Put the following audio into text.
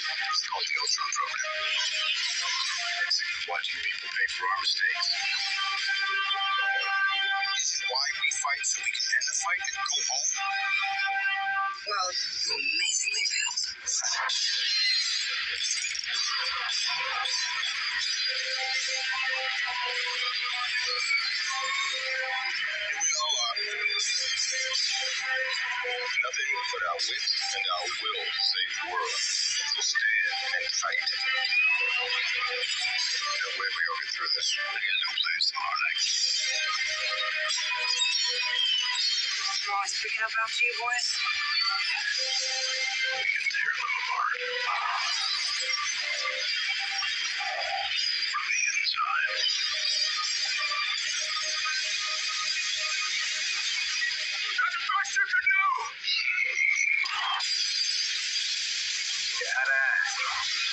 It's called the Ultron Program. I'm sick of watching people pay for our mistakes. Is it why we fight so we can end the fight and go home? Well, you amazingly failed. Here we all are. Nothing but our wits and our will to save the world. So stand and fight. No way we all get through this. We got no plans tomorrow night. I'm always picking up after you, boys. We can tear them apart. From the inside. That's the best you can do! Badass.